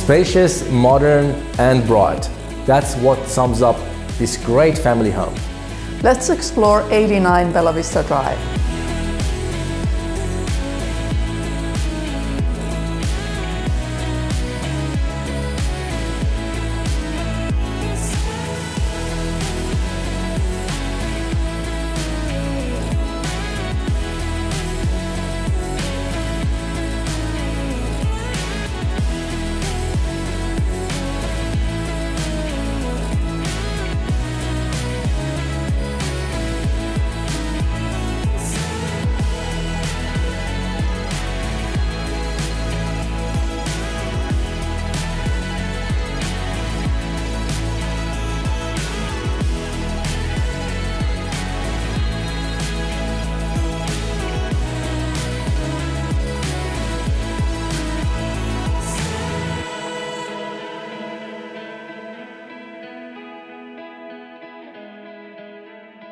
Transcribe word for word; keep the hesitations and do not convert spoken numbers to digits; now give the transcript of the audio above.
Spacious, modern and bright. That's what sums up this great family home. Let's explore eighty-nine Bella Vista Drive.